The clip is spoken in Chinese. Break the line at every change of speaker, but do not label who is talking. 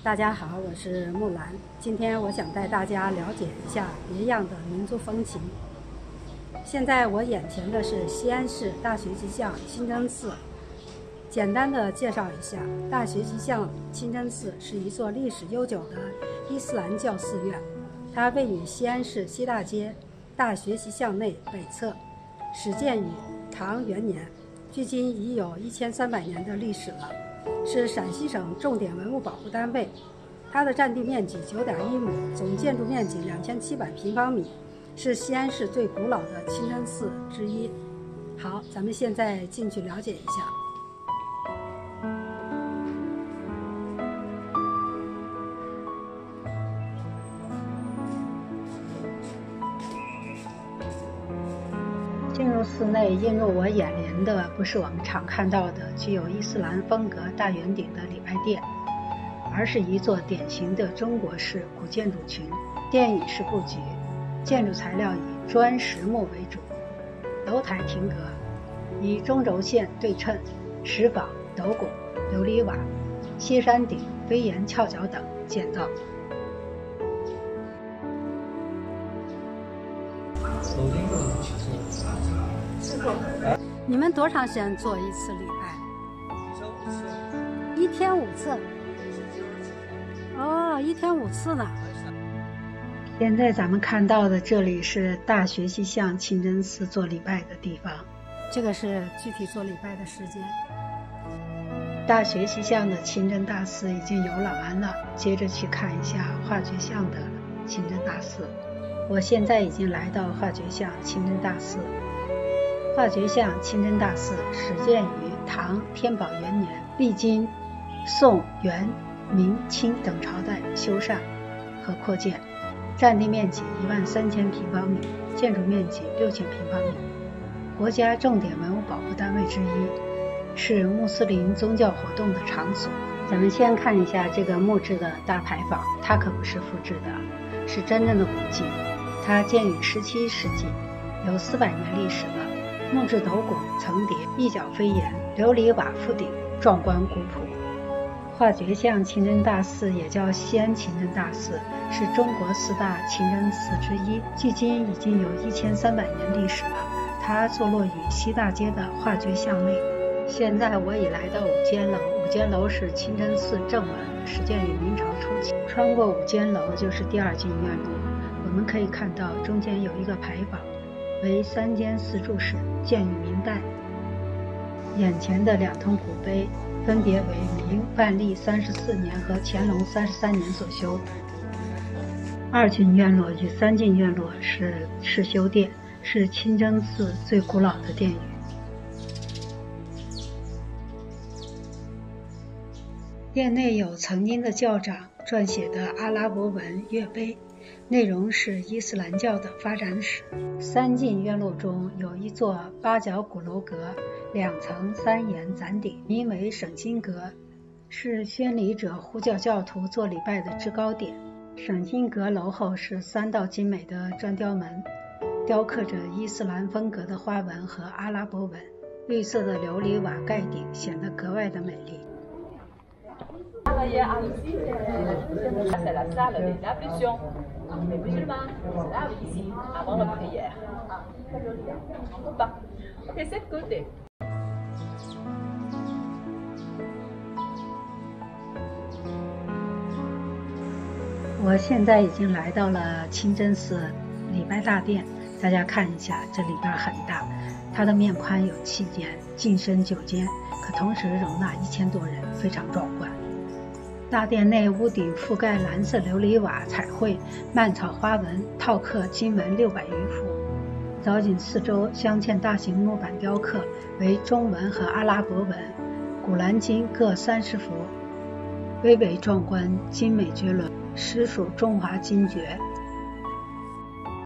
大家好，我是木兰。今天我想带大家了解一下别样的民族风情。现在我眼前的是西安市大学西巷清真寺。简单的介绍一下，大学西巷清真寺是一座历史悠久的伊斯兰教寺院，它位于西安市西大街大学西巷内北侧，始建于唐元年，距今已有1300年的历史了，是陕西省重点文物保护单位。它的占地面积9.1亩，总建筑面积2700平方米，是西安市最古老的清真寺之一。好，咱们现在进去了解一下。进入寺内，映入我眼帘的不是我们常看到的具有伊斯兰风格大圆顶的礼拜殿，而是一座典型的中国式古建筑群。殿宇式布局，建筑材料以砖实木为主，楼台亭阁以中轴线对称、石坊、斗拱、琉璃瓦、歇山顶、飞檐翘角等建造。你们多长时间做一次礼拜？1天5次。哦，1天5次呢。现在咱们看到的这里是大学西巷清真寺做礼拜的地方，这个是具体做礼拜的时间。大学西巷的清真大寺已经游览完了，接着去看一下化觉巷的清真大寺。我现在已经来到化觉巷清真大寺。化觉巷清真大寺始建于唐天宝元年，历经宋、元、明、清等朝代修缮和扩建，占地面积13000平方米，建筑面积6000平方米，国家重点文物保护单位之一，是穆斯林宗教活动的场所。咱们先看一下这个木质的大牌坊，它可不是复制的，是真正的古迹。它建于17世纪，有400年历史了。木质斗拱层叠，一角飞檐，琉璃瓦覆顶，壮观古朴。化觉巷清真大寺也叫西安清真大寺，是中国4大清真寺之一，距今已经有1300年历史了。它坐落于西大街的化觉巷内。现在我已来到五间楼，五间楼是清真寺正门，始建于明朝初期。穿过五间楼就是第2进院路，我们可以看到中间有一个牌坊，为3间四柱式，建于明代。眼前的2通古碑分别为明万历34年和乾隆33年所修。2进院落与3进院落是世修殿，是清真寺最古老的殿宇。殿内有曾经的教长撰写的阿拉伯文乐碑，内容是伊斯兰教的发展史。3进院落中有一座8角鼓楼阁，2层3檐攒顶，名为省心阁，是宣礼者呼叫教徒做礼拜的制高点。省心阁楼后是3道精美的砖雕门，雕刻着伊斯兰风格的花纹和阿拉伯文，绿色的琉璃瓦盖顶显得格外的美丽。
C'est la salle des ablutions. Les musulmans, c'est là ici, avant la prière. On peut pas. Ok, c'est de côté.
我现在已经来到了清真寺礼拜大殿，大家看一下，这里边很大，它的面宽有7间，进深9间，可同时容纳1000多人，非常壮观。大殿内屋顶覆盖蓝色琉璃瓦彩绘蔓草花纹，套刻经文600余幅。藻井四周镶嵌大型木板雕刻，为中文和阿拉伯文，古兰经各30幅，巍巍壮观，精美绝伦，实属中华经诀。